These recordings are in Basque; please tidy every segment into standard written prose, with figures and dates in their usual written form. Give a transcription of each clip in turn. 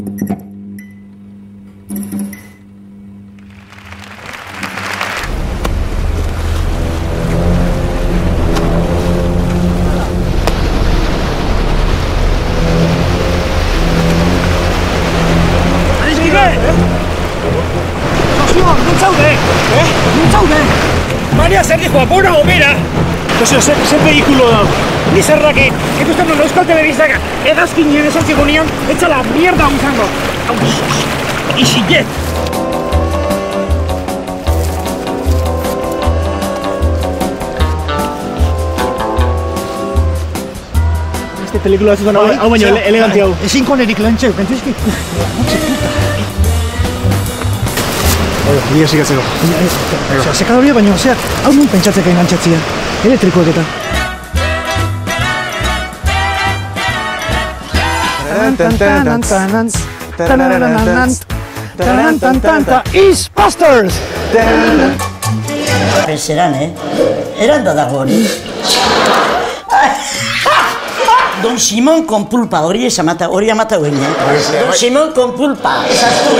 Maria zer dijo, apura gomera! Zer vehikulo da? Nizarrakin, ikusten duen euskal telebiztak edazkinen esantziko nian, etxala mierda hau izango! Ixilet! Este pelikula batzutan hau baino eleganti hau. Ezin konerik lantxeu, kentuzki? Ia sikatzeko. Sekadoria baino, hau nun pentsatzeka enantzatzia. Elektrikoek eta. Eastbusters! Penseran, Eran da dago hori. Don Simón con pulpa, hori amata guen, Don Simón con pulpa, esaztu,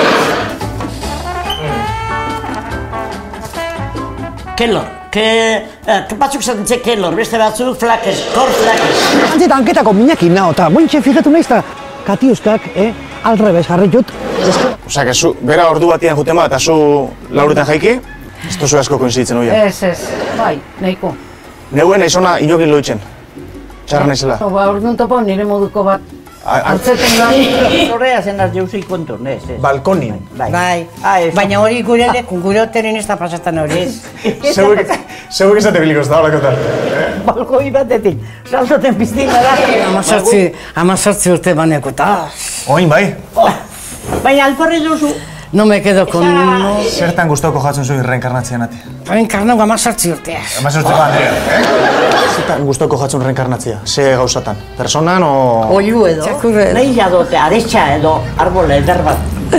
Kellor, batzuk zaten Kellor, beste batzuk flakes, kor flakes. Antzeta anketako minakin nao, eta bointxe fijatu nahiz, eta katiuskak, alrebez jarritut. Osea, que zu, bera ordu batian juten bat, eta zu lauretan jaiki, ez tozu asko koinziditzen hoia. Ez, bai, nahiko. Neuen aizona inokin loitzen, txarra naizela. Orduan topo nire moduko bat. Altzeten Horrea zen az jauzei kontu, ez. Balkonin. Bai, baina hori gure hotelen ez da pasatan hori ez. Zeuek izate biliko ez da holakotan. Balkoi batetik, saltoten piztina da. 18 urte baneko eta... Oin, bai? Baina alparri duzu. No me quedo con... Zertan gustoko joatzen zuen reenkarnatzea nati? Reenkarnago 18 urtea. 18 urtea Andrea, Zertan gustoko joatzen reenkarnatzea? Ze gauzatan? Personan o... Oiu edo. Nahi jadote, aretxa edo, arbole eder bat.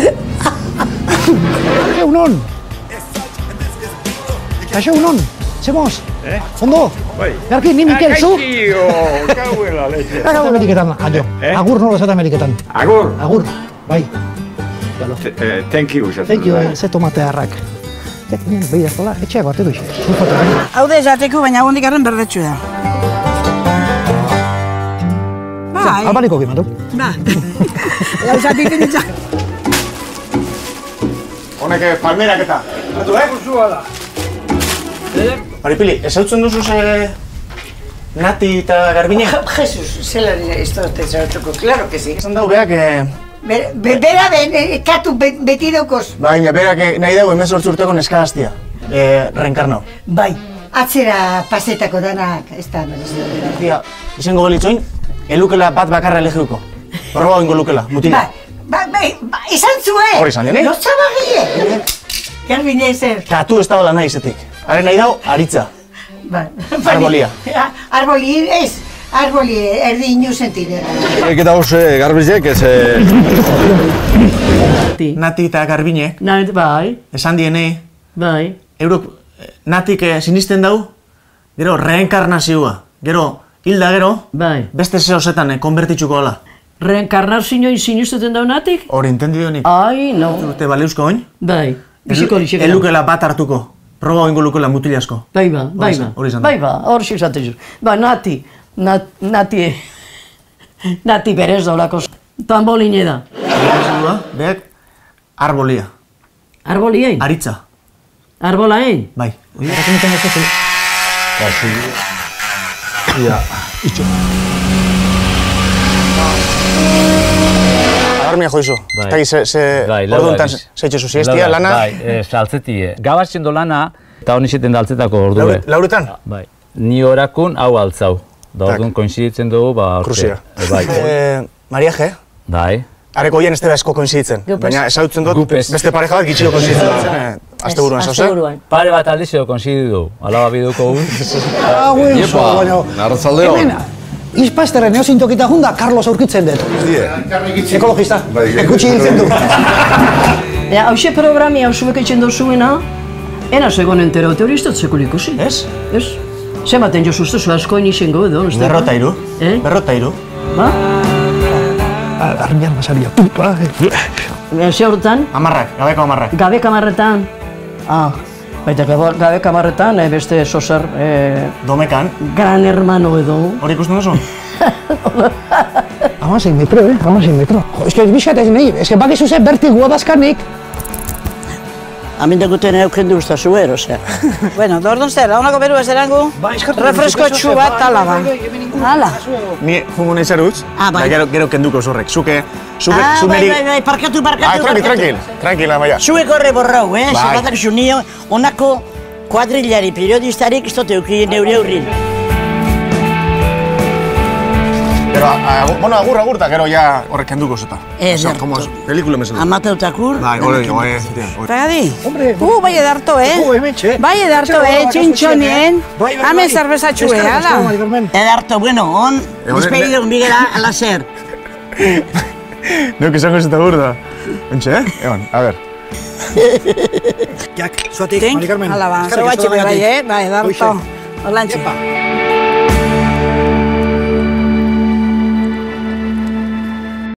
Egunon! Kaixo, egunon! Zemoz? Ondo? Garki, ni Mikel, zu? Akaizio, kauela leche. Agur Ameriketan, aio. Agur nola esat Ameriketan. Agur! Agur, bai. Thank you, Thank you, ze tomatearrak. Beira, zola, etxeago arte duiz. Hau da esateko, baina gondik arren berdetxu da. Bai. Albaniko gimatu. Ba. Gauzatik ditzak. Honek palmerak eta. Batu, Zua da. Maripili, ez hautzen duzu ze... Nati eta Garbine? Jesus, zelan ez dut ezartuko, claro que sí. Esan dago beak... Bera katu beti daukoz. Baina, berak nahi dago 18 urteko neskagaztia. Reenkarnau. Bai, atzera pasetako danak, ez da merezio. Tia, izango gelitzoin, elukela bat bakarra elegiuko. Proba oingo lukela, mutila. Bai, izan zuen! Hori izan dene? Lotzabagie! Garbine ezer. Katu ez dagoela nahi izetik. Haren nahi dago, aritza. Arbolia. Arboli ez. Arboli, erdi inu sentide. Eta hos Garbizek ez... Nati eta Garbine. Bai. Esan dienei. Bai. Eurok, natik sinisten dau, gero reenkarnazioa. Gero, hilda gero, bai. Beste zehozetan konbertitzuko ala. Reenkarnazioin sinistuten daunatik? Hori, entendido nik. Ai, no. Urte baleuzko oin? Bai. Biziko lixekera. Elukela bat hartuko. Proba oingo lukela mutilasko. Bai ba. Hori izan da. Bai ba, hori xezaten zuz. Ba, Nati berez daulako tamboline da. Beak, arbolia. Arboliein? Aritza. Arbolain? Bai. Rakuniten ez duzu. Kasi... Ia, itxo. Agarmia joizu. Ez dakit orduentan zeitxezu siestia, lana... Bai, saltzetie. Gabatzen do lana, eta honi zeten da altzetako ordue. Lauretan? Bai. Ni horakun hau altzau. Da orduan koinziditzen dugu, ba... Kruzia. Bai. Mariaje? Bai. Areko hien ez da esko koinziditzen. Baina esautzen dut, beste pareja bat gitxio koinziditzen. Azte buruan, zauze? Pare bat aldizio koinzididu. Alaba biduko gu. Iepa, narratzaldeon. Izpasteren eozintokita junda, Carlos aurkitzen dut. Ekologista. Ekutsi hiltzen du. Hauxe programi hau zuek etxen dozuena, ena zegoen entero, teoristot zeko ikusi. Ez? Ez. Zematen jo sustozu askoin izango edo, ez da? Berrota iru. Berrota iru. Ba? Arriñar basaria, pupa. Ze horretan, Amarrak, gabeko amarrak. gabe kamarretan. Baita gabe kamarretan, beste sozer, Domekan. gran hermano edo. Hori ikusten duzu? 16 metro, 16 metro. Jo, eske bizkat ez nahi, eske bakizu ze bertigua bazkanik. Amindakuten euken duzta zuer, osea. Bueno, ordun zer, honako beru ez erangu, refresko txu bat tala ba. Hala. Ni fungo nahi zerutz, bai. Gero kenduko zurrek. Zuke Bai, parkatu. Tranquil, Amaia. Zuek horre borrau, zerbatak nio, honako kuadrillari periodistarik ez dut euki neure aurrin. Pero, bueno, agur, eta gero ja horrek kenduko zuta. Pelikula mesela. Amatautakur. Bai, hori. Tagadi? Hombre, Bai edarto, Bai edarto, txintxonien. Hemen zerbezatxue, hala. Edarto, bueno, on, despedido bigera ala zer. Neuk izango ez eta burda. Ontxe, Egon, a ver. Jak, zuatik, Tink? Mari Carmen. Hala ba, zeu batxe bai, bai edarto. Horlantxe.